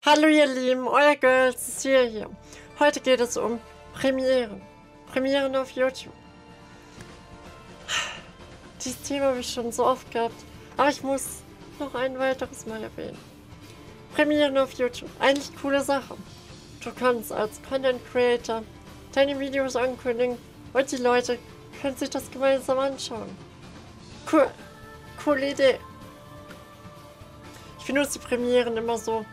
Hallo ihr Lieben, euer Girls ist hier. Heute geht es um Premieren. Premieren auf YouTube. Dieses Thema habe ich schon so oft gehabt, aber ich muss noch ein weiteres Mal erwähnen. Premieren auf YouTube, eigentlich coole Sache. Du kannst als Content Creator deine Videos ankündigen und die Leute können sich das gemeinsam anschauen. Cool, coole Idee. Ich benutze die Premieren immer so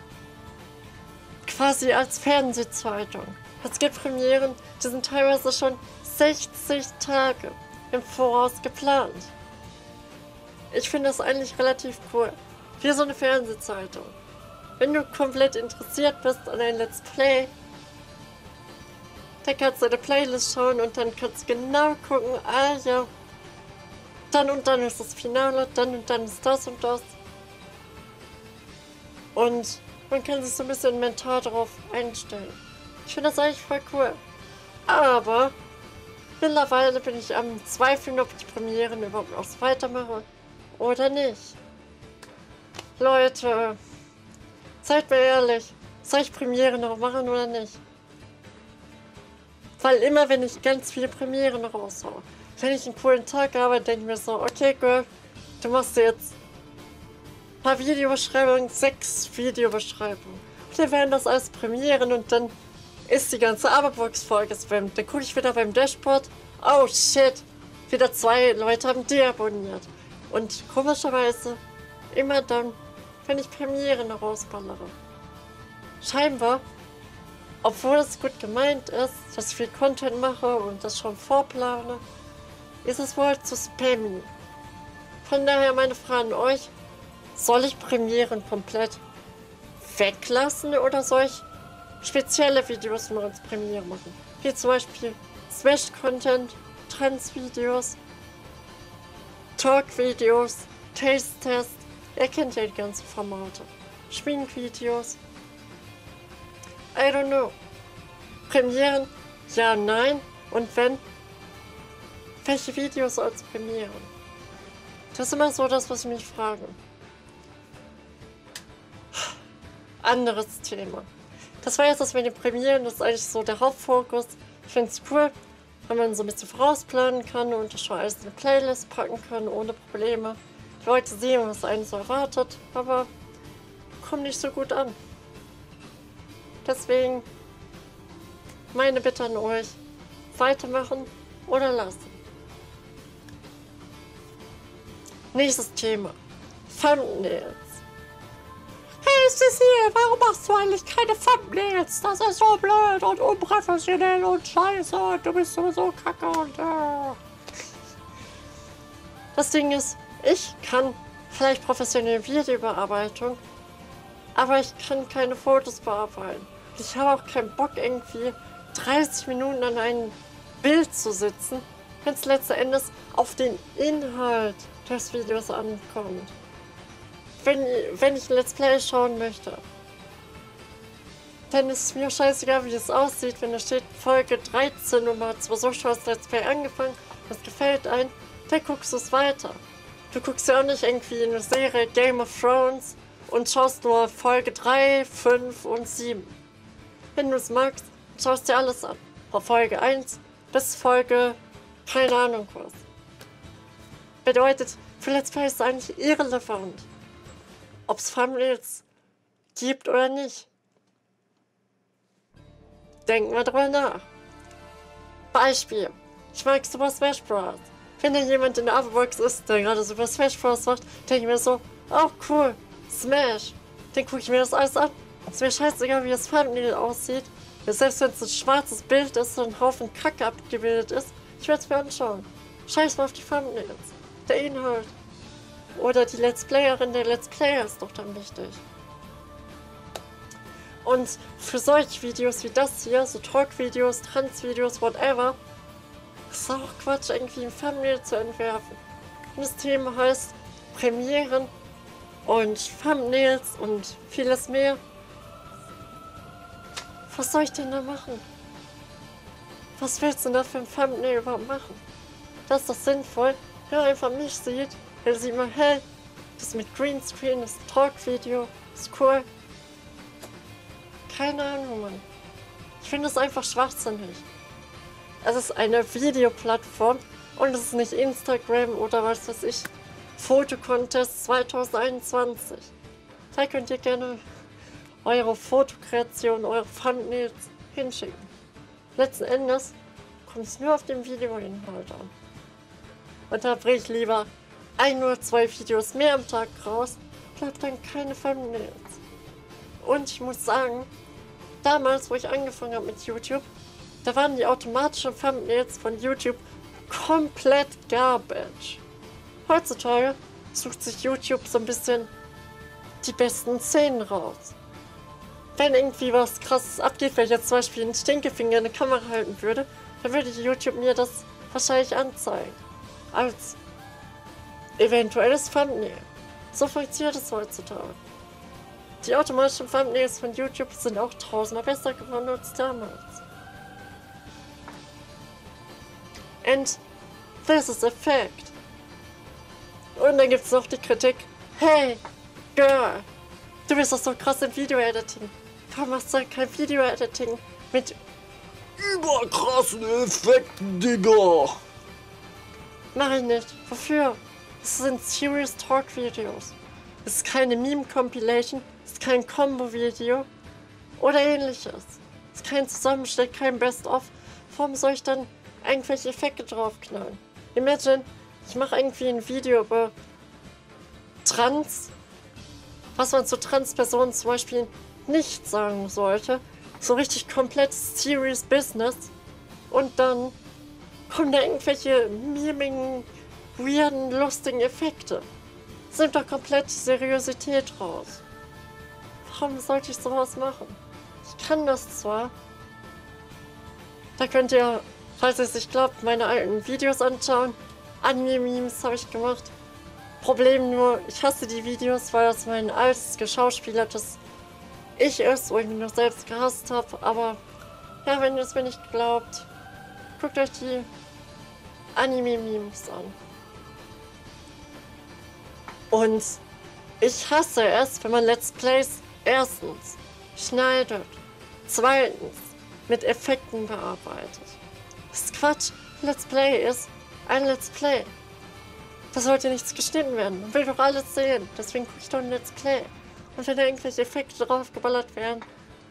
quasi als Fernsehzeitung. Es gibt Premieren, die sind teilweise schon 60 Tage im Voraus geplant. Ich finde das eigentlich relativ cool. Wie so eine Fernsehzeitung. Wenn du komplett interessiert bist an ein Let's Play, dann kannst du eine Playlist schauen und dann kannst du genau gucken, ah ja, dann und dann ist das Finale, dann und dann ist das und das. Und man kann sich so ein bisschen mental darauf einstellen. Ich finde das eigentlich voll cool. Aber mittlerweile bin ich am Zweifeln, ob ich die Premieren überhaupt noch weitermache oder nicht. Leute, seid mir ehrlich, soll ich Premiere noch machen oder nicht? Weil immer, wenn ich ganz viele Premieren raushaue, wenn ich einen coolen Tag habe, denke ich mir so, okay Girl, du machst jetzt ein paar Videobeschreibungen, 6 Videobeschreibungen. Und dann werden das alles Premieren und dann ist die ganze Aberbox vollgespammt. Dann gucke ich wieder beim Dashboard, oh shit, wieder 2 Leute haben deabonniert. Und komischerweise, immer dann, wenn ich Premieren rausballere. Scheinbar, obwohl es gut gemeint ist, dass ich viel Content mache und das schon vorplane, ist es wohl zu spammy. Von daher meine Frage an euch, soll ich Premieren komplett weglassen oder soll ich spezielle Videos nur als Premiere machen? Wie zum Beispiel Smash-Content, Trends-Videos, Talk-Videos, Taste-Test. Ihr kennt ja die ganzen Formate. Schminkvideos. I don't know. Premieren? Ja, nein. Und wenn? Welche Videos als Premieren? Das ist immer so das, was ich mich frage. Anderes Thema. Das war jetzt das mit den Premieren, das ist eigentlich so der Hauptfokus. Ich finde es cool, wenn man so ein bisschen vorausplanen kann und das schon alles in eine Playlist packen kann, ohne Probleme. Die Leute sehen, was einen so erwartet, aber kommt nicht so gut an. Deswegen meine Bitte an euch, weitermachen oder lassen. Nächstes Thema. Thumbnails. Hey, Sissi, warum machst du eigentlich keine Thumbnails? Das ist so blöd und unprofessionell und scheiße und du bist sowieso kacke und Das Ding ist, ich kann vielleicht professionelle Videobearbeitung, aber ich kann keine Fotos bearbeiten. Ich habe auch keinen Bock, irgendwie 30 Minuten an einem Bild zu sitzen, wenn es letzten Endes auf den Inhalt des Videos ankommt. Wenn ich ein Let's Play schauen möchte, dann ist es mir scheißegal, wie es aussieht, wenn da steht Folge 13 und man hat zwar so schon das Let's Play angefangen, das gefällt einem, dann guckst du es weiter. Du guckst ja auch nicht irgendwie eine Serie Game of Thrones und schaust nur Folge 3, 5 und 7. Wenn du es magst, schaust dir alles an. Von Folge 1 bis Folge, keine Ahnung was. Bedeutet, für Let's Play ist es eigentlich irrelevant, ob es Thumbnails gibt oder nicht. Denken wir drüber nach. Beispiel. Ich mag Super Smash Bros. Wenn da jemand in der Aberbox ist, der gerade Super Smash Bros. Macht, denke ich mir so, oh cool, Smash. Dann gucke ich mir das alles an. Ist mir scheißegal, wie das Thumbnail aussieht. Selbst wenn es ein schwarzes Bild ist und ein Haufen Kacke abgebildet ist, ich werde es mir anschauen. Scheiß mal auf die Thumbnails. Der Inhalt. Oder die Let's Playerin, der Let's Player ist doch dann wichtig. Und für solche Videos wie das hier, so Talk-Videos, Trends-Videos, whatever, ist auch Quatsch, irgendwie ein Thumbnail zu entwerfen. Und das Thema heißt Premieren und Thumbnails und vieles mehr. Was soll ich denn da machen? Was willst du denn da für ein Thumbnail überhaupt machen? Das ist doch sinnvoll, wenn man einfach mich sieht. Dann sieht man, hey, das mit Greenscreen, das Talk-Video, ist cool. Keine Ahnung, Mann. Ich finde es einfach schwachsinnig. Es ist eine Videoplattform und es ist nicht Instagram oder was weiß ich. Fotocontest 2021. Da könnt ihr gerne eure Fotokreation, eure Thumbnails hinschicken. Letzten Endes kommt es nur auf den Videoinhalt an. Und da bringe ich lieber 1 oder 2 Videos mehr am Tag raus, bleibt dann keine Thumbnails. Und ich muss sagen, damals, wo ich angefangen habe mit YouTube, da waren die automatischen Thumbnails von YouTube komplett garbage. Heutzutage sucht sich YouTube so ein bisschen die besten Szenen raus. Wenn irgendwie was Krasses abgeht, wenn ich jetzt zum Beispiel einen Stinkefinger in eine Kamera halten würde, dann würde YouTube mir das wahrscheinlich anzeigen. Als eventuelles Thumbnail. So funktioniert es heutzutage. Die automatischen Thumbnails von YouTube sind auch 1000-mal besser geworden als damals. And this is a fact. Und dann gibt es noch die Kritik. Hey, Girl, du bist doch so krass im Video-Editing. Warum machst du kein Video-Editing mit Überkrassen Effekten, Digga! Mach ich nicht. Wofür? Es sind Serious Talk Videos. Es ist keine Meme-Compilation, es ist kein Combo-Video oder ähnliches. Es ist kein Zusammenschnitt, kein Best-of. Warum soll ich dann irgendwelche Effekte draufknallen? Imagine, ich mache irgendwie ein Video über Trans, was man zu Trans-Personen zum Beispiel nicht sagen sollte. So richtig komplett serious Business. Und dann kommen da irgendwelche mimigen, weirden, lustigen Effekte. Sind doch komplett Seriosität raus. Warum sollte ich sowas machen? Ich kann das zwar. Da könnt ihr, falls ihr es nicht glaubt, meine alten Videos anschauen. Anime-Memes habe ich gemacht. Problem nur, ich hasse die Videos, weil das mein altes geschauspielertes Ich ist, wo ich mich noch selbst gehasst habe. Aber ja, wenn ihr es mir nicht glaubt, guckt euch die Anime-Memes an. Und ich hasse es, wenn man Let's Plays erstens schneidet, zweitens mit Effekten bearbeitet. Das ist Quatsch. Let's Play ist ein Let's Play. Da sollte nichts geschnitten werden. Man will doch alles sehen. Deswegen gucke ich doch ein Let's Play. Und wenn da irgendwelche Effekte draufgeballert werden.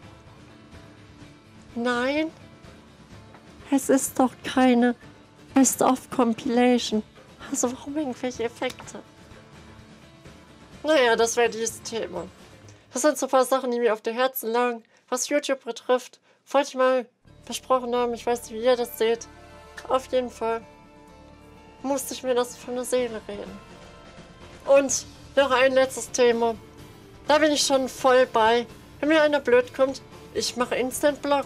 Nein. Es ist doch keine Best-of-Compilation. Also warum irgendwelche Effekte? Naja, das wäre dieses Thema. Das sind so ein paar Sachen, die mir auf der Herzen lagen. Was YouTube betrifft, wollte ich mal versprochen haben. Ich weiß nicht, wie ihr das seht. Auf jeden Fall musste ich mir das von der Seele reden. Und noch ein letztes Thema. Da bin ich schon voll bei. Wenn mir einer blöd kommt, ich mache Instant-Block.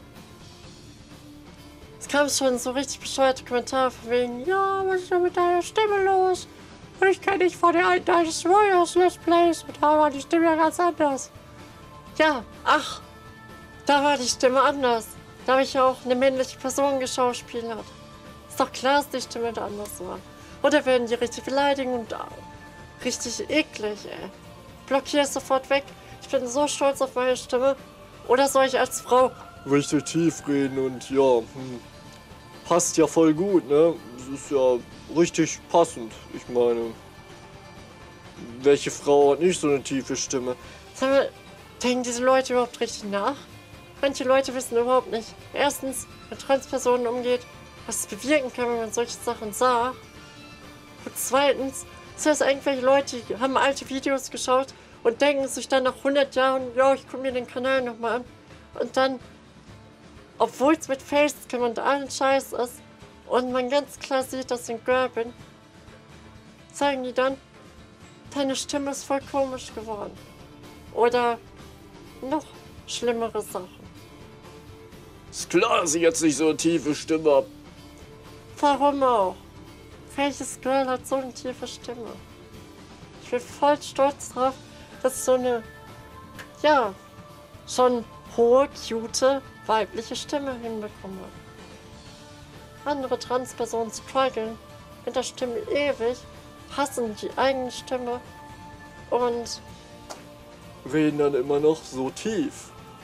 Es kam schon so richtig bescheuerte Kommentare von wegen, ja, was ist denn mit deiner Stimme los? Und ich kenne dich von der alten Deines Warriors Let's Plays und da war die Stimme ja ganz anders. Ja, ach, da war die Stimme anders. Da habe ich ja auch eine männliche Person geschauspielert. Ist doch klar, dass die Stimme da anders war. Oder werden die richtig beleidigen und richtig eklig, ey. Blockier es sofort weg. Ich bin so stolz auf meine Stimme. Oder soll ich als Frau Richtig tief reden und ja, passt ja voll gut, ne? Das ist ja richtig passend. Ich meine, welche Frau hat nicht so eine tiefe Stimme? Sag mal, denken diese Leute überhaupt richtig nach? Manche Leute wissen überhaupt nicht, erstens, mit Transpersonen umgeht, was es bewirken kann, wenn man solche Sachen sagt. Und zweitens, das heißt, irgendwelche Leute die haben alte Videos geschaut und denken sich dann nach 100 Jahren, ja, ich gucke mir den Kanal nochmal an. Und dann, obwohl es mit Facecam und allen Scheiß ist und man ganz klar sieht, dass ich ein Girl bin, sagen die dann, deine Stimme ist voll komisch geworden. Oder noch schlimmere Sachen. Ist klar, dass ich jetzt nicht so eine tiefe Stimme habe. Warum auch? Welches Girl hat so eine tiefe Stimme? Ich bin voll stolz drauf, dass ich so eine, ja, schon hohe, cute, weibliche Stimme hinbekomme. Andere Transpersonen strugglen mit der Stimme ewig, hassen die eigene Stimme und Reden dann immer noch so tief.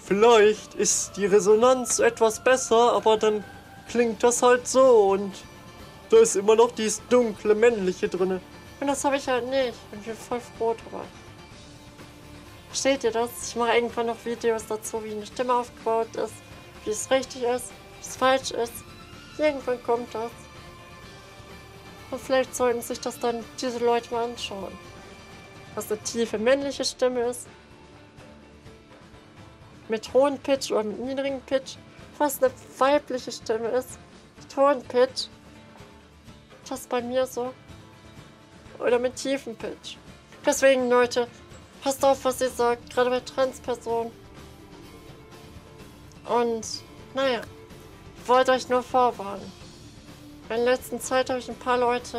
vielleicht ist die Resonanz etwas besser, aber dann klingt das halt so und da ist immer noch dieses dunkle Männliche drin. Und das habe ich halt nicht. Und ich bin voll froh drüber. Versteht ihr das? Ich mache irgendwann noch Videos dazu, wie eine Stimme aufgebaut ist, wie es richtig ist, wie es falsch ist. Irgendwann kommt das. Und vielleicht sollten sich das dann diese Leute mal anschauen. Was eine tiefe männliche Stimme ist. Mit hohem Pitch oder mit niedrigem Pitch. Was eine weibliche Stimme ist. Mit hohem Pitch. Das ist bei mir so. Oder mit tiefem Pitch. Deswegen, Leute, passt auf, was ihr sagt. Gerade bei Transpersonen. Und, naja. Ich wollte euch nur vorwarnen. In der letzten Zeit habe ich ein paar Leute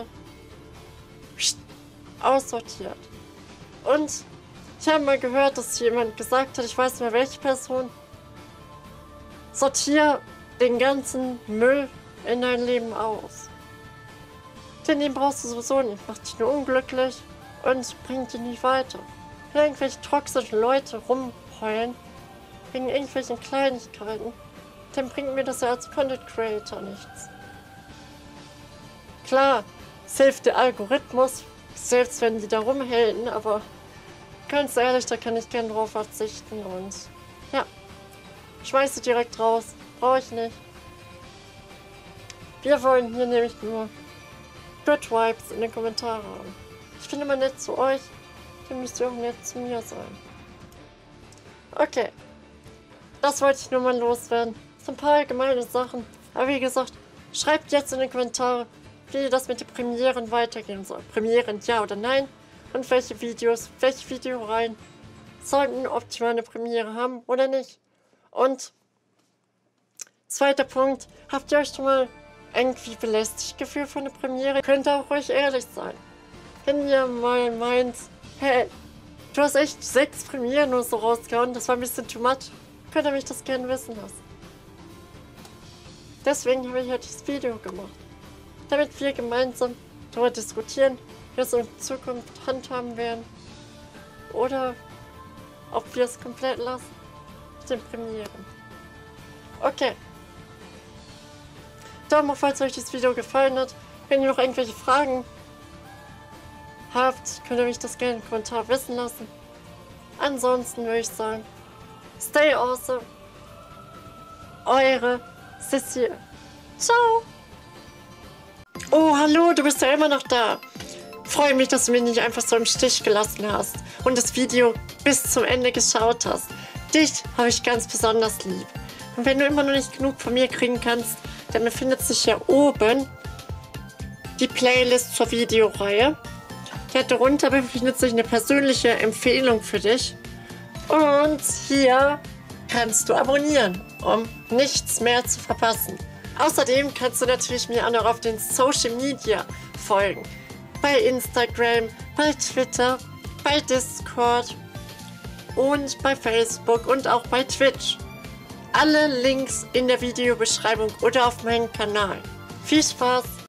aussortiert. Und ich habe mal gehört, dass jemand gesagt hat, ich weiß nicht mehr welche Person, sortiere den ganzen Müll in dein Leben aus. Den brauchst du sowieso nicht, macht dich nur unglücklich und bringt dich nicht weiter. Wenn irgendwelche toxischen Leute rumheulen, wegen irgendwelchen Kleinigkeiten, dann bringt mir das ja als Content Creator nichts. Klar, es hilft der Algorithmus, selbst wenn die da rumhalten, aber ganz ehrlich, da kann ich gern drauf verzichten und ja, schmeiße direkt raus, brauche ich nicht. Wir wollen hier nämlich nur Good Vibes in den Kommentaren haben. Ich bin immer nett zu euch, dann müsst ihr auch nett zu mir sein. Okay, das wollte ich nur mal loswerden. So ein paar allgemeine Sachen, aber wie gesagt, schreibt jetzt in die Kommentare, wie das mit den Premieren weitergehen soll. Premieren ja oder nein und welche Videoreihen sollten optimal eine Premiere haben oder nicht. Und zweiter Punkt, habt ihr euch schon mal irgendwie belästigt gefühlt von der Premiere? Könnt ihr auch ruhig ehrlich sein. Wenn ihr mal meint, hey, du hast echt 6 Premieren nur so rausgehauen, das war ein bisschen too much, könnt ihr mich das gerne wissen lassen. Deswegen habe ich heute das Video gemacht. Damit wir gemeinsam darüber diskutieren, wie wir es in Zukunft handhaben werden. Oder ob wir es komplett lassen mit den Premieren. Okay. Daumen hoch, falls euch das Video gefallen hat. Wenn ihr noch irgendwelche Fragen habt, könnt ihr mich das gerne im Kommentar wissen lassen. Ansonsten würde ich sagen, stay awesome. Eure Sissi. Ciao. Oh, hallo, du bist ja immer noch da. Freue mich, dass du mich nicht einfach so im Stich gelassen hast und das Video bis zum Ende geschaut hast. Dich habe ich ganz besonders lieb. Und wenn du immer noch nicht genug von mir kriegen kannst, dann befindet sich hier oben die Playlist zur Videoreihe. Darunter befindet sich eine persönliche Empfehlung für dich. Und hier kannst du abonnieren, um nichts mehr zu verpassen. Außerdem kannst du natürlich mir auch noch auf den Social Media folgen. Bei Instagram, bei Twitter, bei Discord und bei Facebook und auch bei Twitch. Alle Links in der Videobeschreibung oder auf meinem Kanal. Viel Spaß!